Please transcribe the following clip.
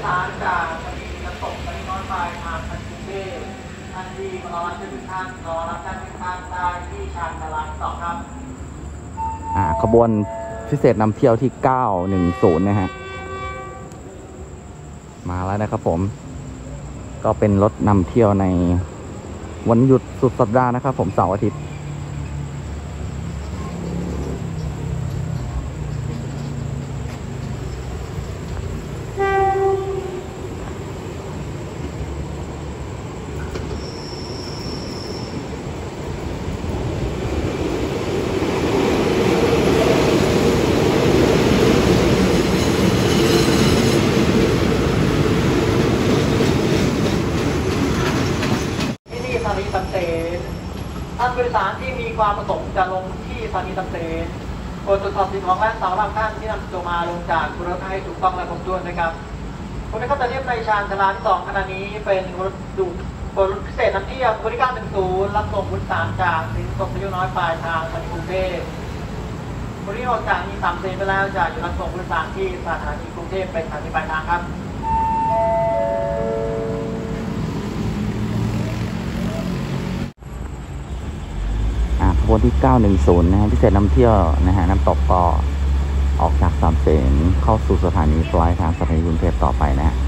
ารจากสถานีน้ำตกสายน้อยปลายทางกรุงเทพท่านที่มารอรับทุกท่านรอรับท่านทุกท่านได้ที่ชานชาลา2ครับขบวนพิเศษนำเที่ยวที่910นะฮะมาแล้วนะครับผมก็เป็นรถนำเที่ยวในวันหยุดสุดสัปดาห์นะครับผมเสาร์อาทิตย์ท่านผู้โดยสารที่มีความประสงค์จะลงที่สถานีตำเตนโปรดตรวจสอบสิ่งของและสำหรับท่านที่นำตัวมาลงจากบนรถให้ถูกต้องและครบถ้วนนะครับคนที่เข้าจะเรียกในชานชาลาที่2ขณะนี้เป็นรถพิเศษนำเที่ยวบริการ10รับส่งผู้โดยสารจากสินสมสยุน้อยปลายทางสถานีกรุงเทพบริการออกจากนี้3 เซนไปแล้วจะอยู่รับส่งผู้โดยสารที่สถานีกรุงเทพเป็นสถานีปลายทางครับขบวนที่910นะฮะพิเศษนำเที่ยวนะฮะน้ำตกก็ออกจาก3 เสนเข้าสู่สถานีปลายทางสถานีกรุงเทพต่อไปนะ